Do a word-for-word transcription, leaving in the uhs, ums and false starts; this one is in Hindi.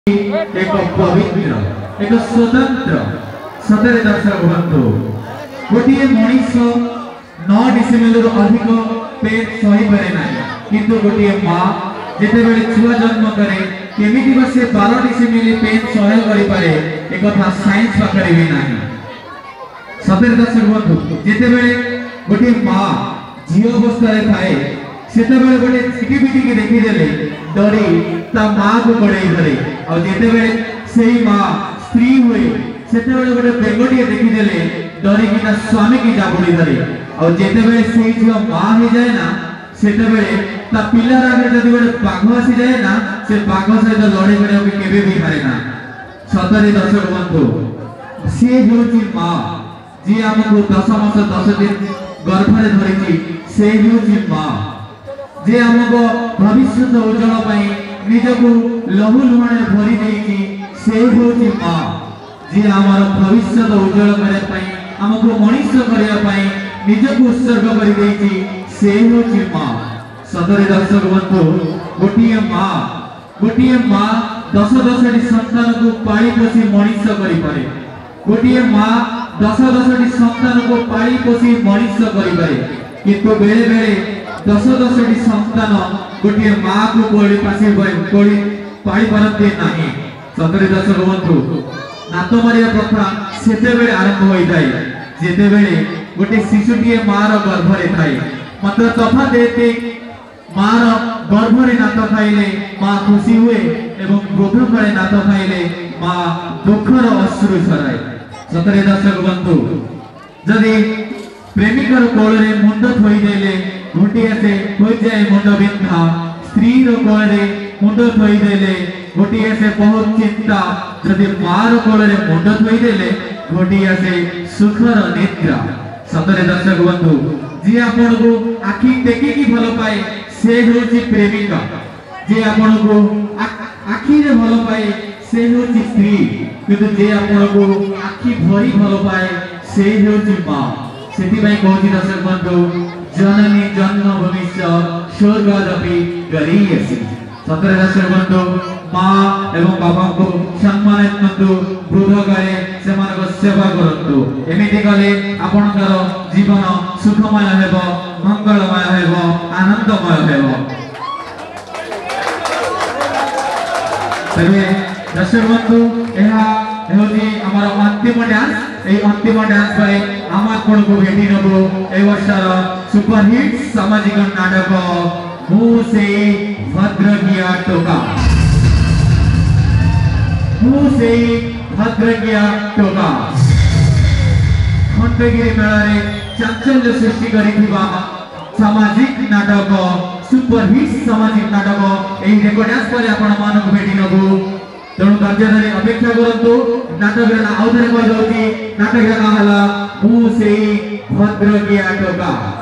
एक पवित्र एक स्वतंत्र सतरे दर्शक बंधु गोटे मनीष नौ डिसेम्बर अधिक पेट सही पारे ना किंतु गोटे माँ जिते बड़े छुआ जन्म करे केमिति बा से बारह डिसेम्बर पेट सह्य करि पारे एक कथा साइंस पाखरे भी नाही। सतरे दर्शक बंधु जिते बड़े गोटे माँ झी अवस्था रे थाए सेते बेले गोटे चिटी पिटी के देखि देले डरी ता मां को गड़े धरे और जेते बेले सेही मां स्त्री हुए सेते बेले गोटे बेंगटी देखि देले डरी कि ना स्वामी की जाबुड़ी धरे और जेते बेले सेही जो मां हो जाए ना सेते बेले ता पिलर आगे जदी गोटे बाघ आसी जाए ना से बाघ सहित लड़े गड़े के केबे भी हारे ना। सतरे दर्शक बंधु से होची मां जे हमको दस मास दस दिन गर्भ रे धरिची से होची मां जे हमको भविष्य उज्जवल पाई निजको लहू लुहाणे भरी देइची से होची मां जे हमर भविष्य उज्जवल करे पाई हमको मनुष्य करिया पाई निजको उत्सर्ग करि देइची से होची मां। सतरे दर्शक बंधु गोटिए मां गोटिए मां दस दसटी संतान को पाली पोषी मनुष्य करि पारे गोटिए मां दस दसटी संतान को पाली पोषी मनुष्य करि पारे किंतु बेले बेले दस दसटी संतान गोटे माँ को कोड़ी पासी कोड़ी पाई पारते नहीं। सतरे दर्शक बंधु नात मारिया प्रथा सेते बेले आरंभ होई जाय जेते बेले गोटे शिशुटीए माँ रो गर्भ रे थाए मात्र तफा देते माँ रो गर्भ रे नात खाइले माँ खुशी हुए एवं क्रोध करे नात खाइले माँ दुखर अश्रु झराए। सतरे दर्शक बंधु जदि प्रेमिकर कोल रे मुंड थोई देले घोटिया से हो जाए मुंड बिंधा स्त्री रो कोल रे मुंड थोई देले घोटिया से बहुत चिंता जदि मार कोल रे मुंड थोई देले घोटिया से सुखर निद्रा। सतरे दर्शक बंधु जे आपण को आखी टेकी की भलो पाए से होची प्रेमिका जे आपण को आखी रे भलो पाए से होची स्त्री किंतु जे आपण को आखी भरी भलो पाए से होची मां। सेति भाई कहूची दर्शक बंधु जननी जन्म भविष्य स्वर्गदपि गरीयसी। सतरे दर्शक बंधु मां एवं बाबा को सम्मानित करतु वृद्ध करे से मान को सेवा करतु एमिति कले आपनकर जीवन सुखमय हेबो मंगलमय हेबो आनंदमय हेबो। तबे दर्शक बंधु एहा हेउची हमर अंतिम डांस ए अंतिम डांस पाए हम आपण को भेटी नबो ए वर्षर सुपरहिट सामाजिक नाटक मु से भद्रगिया टोका मु से भद्रगिया टोका खंडगिरी मेला रे चांचल्य सृष्टि करिथिबा सामाजिक नाटक सुपरहिट सामाजिक नाटक ए रेकॉर्ड डांस पाए आपण मान को भेटी नबो तेणु कार्य अपेक्षा करतु नाटक आउथरे कह जाउची नाटक नाम हला मु से भद्रगिया टोका।